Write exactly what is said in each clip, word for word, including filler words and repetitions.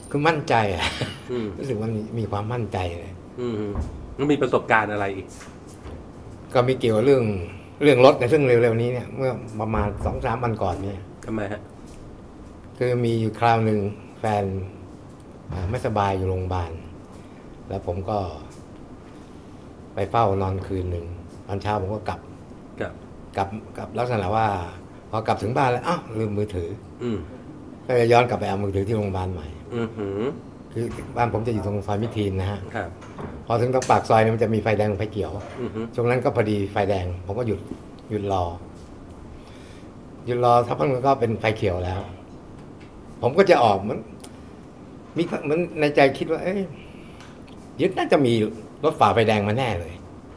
คือมั่นใจอ่ะรู้สึกว่ามีมีความมั่นใจเลยอืมแล้วมีประสบการณ์อะไรอีกก็มีเกี่ยวเรื่องเรื่องรถในซึ่งเร็วๆนี้เนี่ยเมื่อประมาณสองสามวันก่อนเนี่ยทำไมฮะคือมีอยู่คราวหนึ่งแฟนไม่สบายอยู่โรงพยาบาลแล้วผมก็ไปเฝ้านอนคืนหนึ่งตอนเช้าผมก็กลับกลับกลับลักษณะว่าพอกลับถึงบ้านแล้วอ้าวลืมมือถืออืก็จะย้อนกลับไปเอามือถือที่โรงพยาบาลใหม่คือบ้านผมจะอยู่ตรงซอยมิตรทีนนะฮะพอถึงตรงปากซอยมันจะมีไฟแดงไฟเขียวช่วงนั้นก็พอดีไฟแดงผมก็หยุดหยุดรอหยุดรอทักพักมันก็เป็นไฟเขียวแล้วผมก็จะออกมันมีมันในใจคิดว่าเอ้ยยึดน่าจะมีรถฝ่าไฟแดงมาแน่เลย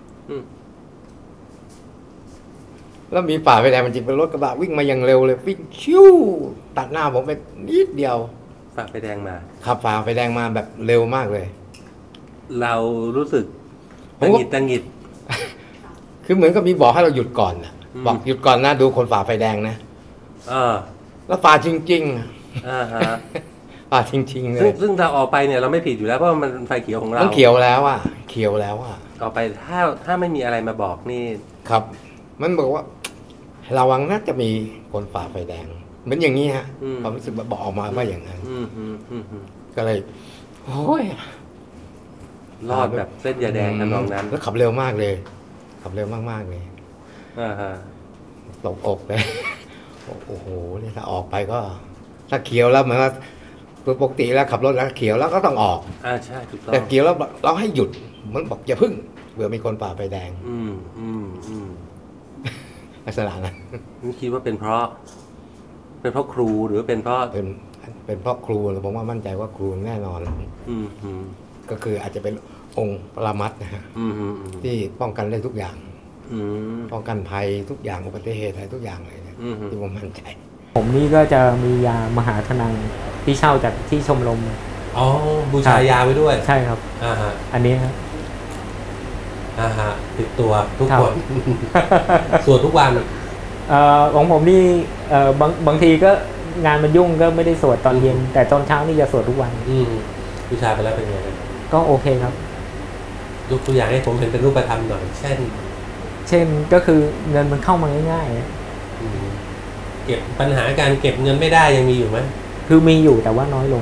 แล้วมีฝ่าไฟแดงมันจริงเป็นรถกระบะวิ่งมาอย่างเร็วเลยวิ่งชิวตัดหน้าผมไปนิดเดียวฝ่าไฟแดงมาขับฝ่าไฟแดงมาแบบเร็วมากเลยเรารู้สึกตังหิดตังหิดคือเหมือนกับมีบอกให้เราหยุดก่อนนะบอกหยุดก่อนนะดูคนฝ่าไฟแดงนะเออแล้วฝ่าจริงๆอ่าฮะฝ่าจริงๆเลยซึ่งซึ่งถ้าออกไปเนี่ยเราไม่ผิดอยู่แล้วเพราะมันไฟเขียวของเรามันเขียวแล้วอ่ะเขียวแล้วอ่ะต่อไปถ้าถ้าไม่มีอะไรมาบอกนี่ครับมันบอกว่าระวังน่าจะมีคนฝ่าไฟแดงเหมือนอย่างนี้ฮะความรู้สึกบอกออกมาว่าอย่างนั้นก็เลยโอ้ยรอดแบบเส้นยาแดงทำนองนั้นแล้วขับเร็วมากเลยขับเร็วมากๆเลยตกอกเลยโอ้โหนี่ถ้าออกไปก็ถ้าเขียวแล้วเหมือนว่าปกติแล้วขับรถแล้วเขียวแล้วก็ต้องออกอ่าใช่ถูกต้องแต่เขียวแล้วเราให้หยุดมันบอกอย่าพึ่งเผื่อมีคนฝ่าไฟแดงอืมอืมอืมลักษณะนั้นคิดว่าเป็นเพราะเป็นเพราะครูหรือเป็นเพราะเป็นเป็นเพราะครูผมว่ามั่นใจว่าครูแน่นอนอืมอืมก็คืออาจจะเป็นองค์ปรมัตถ์นะฮะที่ป้องกันได้ทุกอย่างป้องกันภัยทุกอย่างอุบัติเหตุอะไรทุกอย่างเลยที่ผมมั่นใจผมนี่ก็จะมียามหาธนังที่เช่าจากที่ชมรมอ๋อบูชายาไว้ด้วยใช่ครับอ่าฮะอันนี้ครับอ่าฮะติดตัวทุกคนสวดทุกวันเอ่อของผมนี่เอ่อบางบางทีก็งานมันยุ่งก็ไม่ได้สวดตอนเย็นแต่ตอนเช้านี่จะสวดทุกวันอืมบูชาไปแล้วเป็นไงก็โอเคครับยกตัวอย่างให้ผมเห็นเป็นรูปธรรมหน่อยเช่นเช่นก็คือเงินมันเข้ามาง่ายๆเก็บปัญหาการเก็บเงินไม่ได้ยังมีอยู่ไหมคือมีอยู่แต่ว่าน้อยลง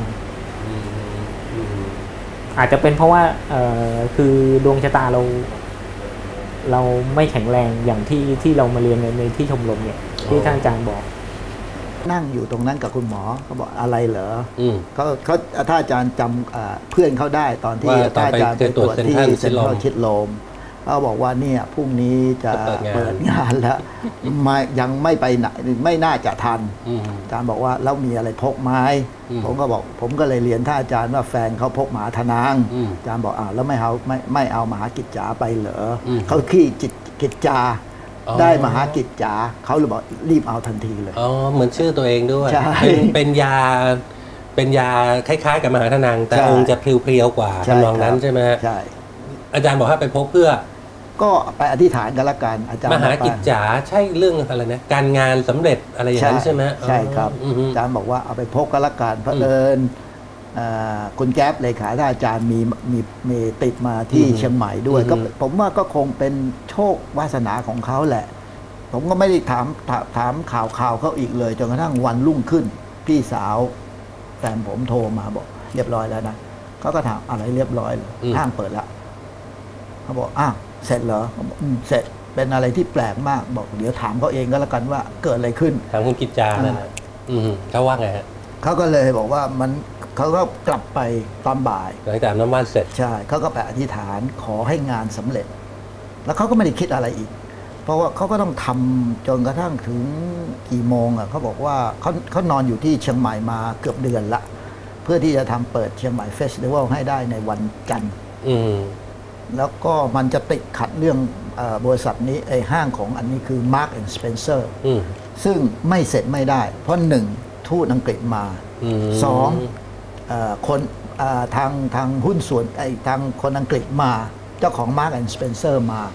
อาจจะเป็นเพราะว่าเอ่อคือดวงชะตาเราเราไม่แข็งแรงอย่างที่ที่เรามาเรียนในในที่ชมรมเนี่ยที่ท่านอาจารย์บอกนั่งอยู่ตรงนั้นกับคุณหมอเขาบอกอะไรเหรอเขาเขาถ้าอาจารย์จำเพื่อนเขาได้ตอนที่ท่านอาจารย์ไปตรวจที่เซ็นทรัลชิดลมเขาบอกว่าเนี่ยพรุ่งนี้จะเปิดงานแล้วมายังไม่ไปไหนไม่น่าจะทันอาจารย์บอกว่าแล้วมีอะไรพกไม้ผมก็บอกผมก็เลยเรียนท่านอาจารย์ว่าแฟนเขาพกมหาธนังอาจารย์บอกอ้าวแล้วไม่เอาไม่ไม่เอามหากิจจาไปเหรอเขาขี้จิตกิจจาได้มหากิจจาเขาเลยบอกรีบเอาทันทีเลยอ๋อเหมือนชื่อตัวเองด้วยเป็นเป็นยาเป็นยาคล้ายๆกับมหาธนังแต่องค์จะเพลียวๆกว่าทำนองนั้นใช่ไหมใช่อาจารย์บอกให้ไปพกเพื่อก็ไปอธิษฐานกันละกันอาจารย์มหากิจจาใช่เรื่องอะไรนะการงานสำเร็จอะไรอย่างนั้นใช่ไหมใช่ครับอาจารย์บอกว่าเอาไปพกกันละกันเพราะเอิญคุณแก๊ปเลขาท่านอาจารย์มีมีมีติดมาที่เชียงใหม่ด้วยก็ผมว่าก็คงเป็นโชควาสนาของเขาแหละผมก็ไม่ได้ถามถามข่าวข่าวเขาอีกเลยจนกระทั่งวันรุ่งขึ้นพี่สาวแฟนผมโทรมาบอกเรียบร้อยแล้วนะเขาก็ถามอะไรเรียบร้อยเลยห้างเปิดแล้วเขาบอกอ้าวเสร็จเหรอเสร็จเป็นอะไรที่แปลกมากบอกเดี๋ยวถามเขาเองก็แล้วกันว่าเกิดอะไรขึ้นถามคุณกิจจานั่นนะเขาว่าไงฮะเขาก็เลยบอกว่ามันเขาก็กลับไปตอนบ่ายหลังจากน้ำมันเสร็จใช่เขาก็ไปอธิษฐานขอให้งานสำเร็จแล้วเขาก็ไม่ได้คิดอะไรอีกเพราะว่าเขาก็ต้องทำจนกระทั่งถึงกี่โมงอ่ะเขาบอกว่าเขาเขานอนอยู่ที่เชียงใหม่มาเกือบเดือนละเพื่อที่จะทำเปิดเชียงใหม่เฟสติวัลให้ได้ในวันจันทร์แล้วก็มันจะติดขัดเรื่องบริษัทนี้ไอ้ห้างของอันนี้คือ Marks and Spencer ซึ่งไม่เสร็จไม่ได้เพราะหนึ่งทูตอังกฤษมาสองคนทางทางหุ้นส่วนไอ้ทางคนอังกฤษมาเจ้าของ Marks and Spencer มา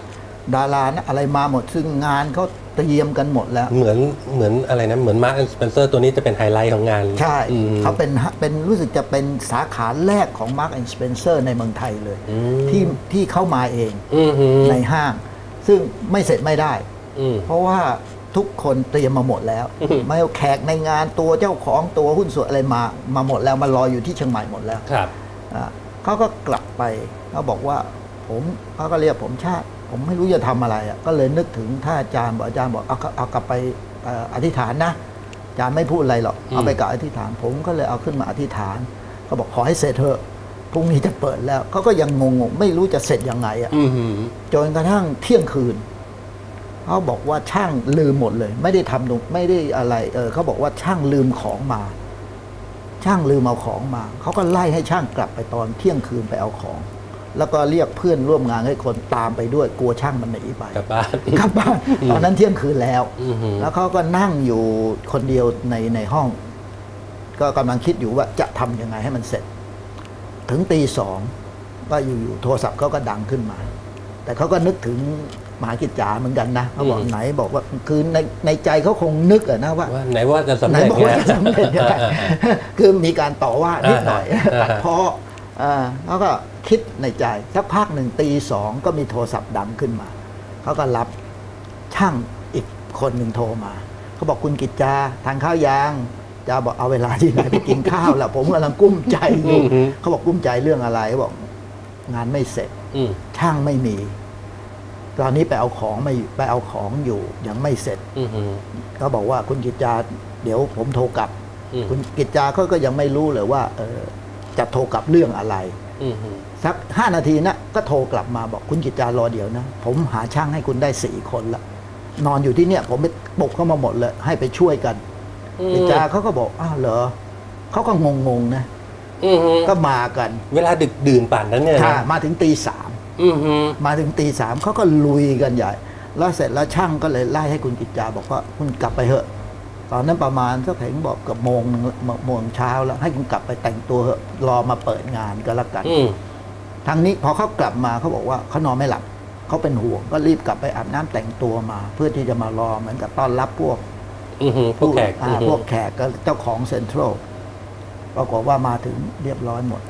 ดารานะอะไรมาหมดซึ่งงานเขาเตรียมกันหมดแล้วเหมือนเหมือนอะไรนะเหมือนมาร์คแอนด์สเปนเซอร์ตัวนี้จะเป็นไฮไลท์ของงานใช่เขาเป็นเป็นรู้สึกจะเป็นสาขาแรกของ Mark and Spencer ในเมืองไทยเลยที่ที่เข้ามาเองในห้างซึ่งไม่เสร็จไม่ได้เพราะว่าทุกคนเตรียมมาหมดแล้วไม่เอาแขกในงานตัวเจ้าของตัวหุ้นส่วนอะไรมามาหมดแล้วมารออยู่ที่เชียงใหม่หมดแล้วครับเขาก็กลับไปเขาบอกว่าผมเขาก็เรียกผมชาติผมไม่รู้จะทำอะไรอ่ะก็เลยนึกถึงท่านอาจารย์บอกอาจารย์บอกเอาเอากลับไปอธิษฐานนะอาจารย์ไม่พูดอะไรหรอกเอาไปกลับอธิษฐานผมก็เลยเอาขึ้นมาอธิษฐานเขาบอกขอให้เสร็จเถอะพรุ่งนี้จะเปิดแล้วเขาก็ยังงงๆไม่รู้จะเสร็จยังไงอ่ะจนกระทั่งเที่ยงคืนเขาบอกว่าช่างลืมหมดเลยไม่ได้ทำตรงไม่ได้อะไรเออเขาบอกว่าช่างลืมของมาช่างลืมเอาของมาเขาก็ไล่ให้ช่างกลับไปตอนเที่ยงคืนไปเอาของแล้วก็เรียกเพื่อนร่วมงานให้คนตามไปด้วยกลัวช่างมันหนีไปกลับบ้านกลับบ้านตอนนั้นเที่ยงคืนแล้วแล้วเขาก็นั่งอยู่คนเดียวในในห้องก็กำลังคิดอยู่ว่าจะทำยังไงให้มันเสร็จถึงตีสองก็อยู่ๆโทรศัพท์เขาก็ดังขึ้นมาแต่เขาก็นึกถึงมหากิจจาเหมือนกันนะเขาบอกไหนบอกว่าคือในในใจเขาคงนึกอะนะว่าไหนว่าจะสำเร็จไงสำเร็จยังไงคือมีการต่อว่านิดหน่อยตัดพ้อเขาก็คิดในใจสักพักหนึ่งตีสองก็มีโทรศัพท์ดังขึ้นมาเขาก็รับช่างอีกคนหนึ่งโทรมาเขาบอกคุณกิจจาทานข้าวยางจะบอกเอาเวลาที่ไหนไปกินข้าวล่ะผมกำลังกุ้มใจอยู่เขาบอกกุ้มใจเรื่องอะไรเขาบอกงานไม่เสร็จช่างไม่มีตอนนี้ไปเอาของไม่ไปเอาของอยู่ยังไม่เสร็จเขาบอกว่าคุณกิจจาเดี๋ยวผมโทรกลับคุณกิจจาเขาก็ยังไม่รู้เลยว่าเออจะโทรกลับเรื่องอะไรสักห้านาทีนะก็โทรกลับมาบอกคุณกิจจารอเดี๋ยวนะผมหาช่างให้คุณได้สี่คนละนอนอยู่ที่เนี่ยผมไปปลุกเข้ามาหมดเลยให้ไปช่วยกันกิจจาเขาก็บอกอ้าวเหรอเขาก็งงๆนะก็มากันเวลาดึกดื่นป่านนั้นเนี่ยมาถึงตีสามมาถึงตีสามเขาก็ลุยกันใหญ่แล้วเสร็จแล้วช่างก็เลยไล่ให้คุณกิจจาบอกว่าคุณกลับไปเถอะตอนนั้นประมาณสักเห็นบอกกับโมงโมงเช้าแล้วให้คุณกลับไปแต่งตัวเถอะรอมาเปิดงานก็แล้วกันทางนี้พอเขากลับมาเขาบอกว่าเขานอนไม่หลับเขาเป็นห่วงก็รีบกลับไปอาบน้ำแต่งตัวมาเพื่อที่จะมารอเหมือนกับต้อนรับพวกพวกแขกพวกแขกก็เจ้าของเซ็นทรัลปรากฏว่ามาถึงเรียบร้อยหมด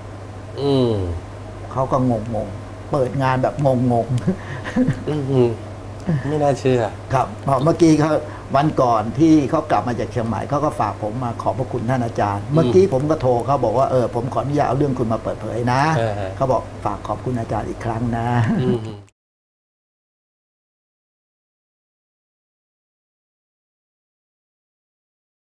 เขาก็งงงเปิดงานแบบงงงไม่น่าเชื่อครับเมื่อกี้เขาวันก่อนที่เขากลับมาจากเชียงใหม่เขาก็ฝากผมมาขอบพระคุณท่านอาจารย์เมื่อกี้ผมก็โทรเขาบอกว่าเออผมขออนุญาตเอาเรื่องคุณมาเปิดเผยนะเขาบอกฝากขอบคุณอาจารย์อีกครั้งนะ